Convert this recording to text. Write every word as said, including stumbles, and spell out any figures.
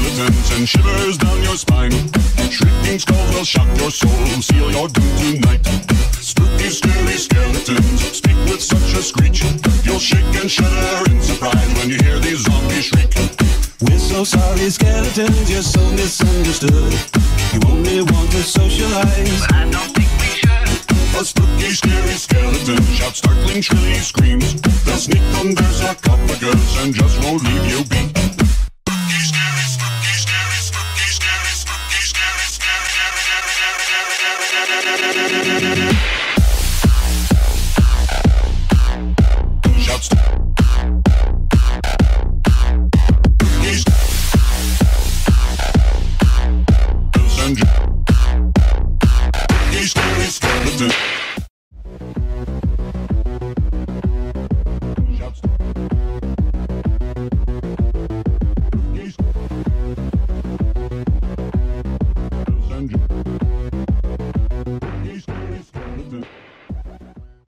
skeletons and shivers down your spine. Shrieking skulls will shock your soul, seal your doom tonight. Spooky, scary skeletons speak with such a screech. You'll shake and shudder in surprise when you hear these zombies shriek. We're so sorry, skeletons, you're so misunderstood. You only want to socialize, but I don't think we should. A spooky, scary skeleton shouts startling, shrilly screams. They'll sneak under sarcophagus and just won't leave you be. Spooky, scary, spooky, scary, spooky, scary, spooky, scary, scary, shouts. Scary skeleton. Shouts.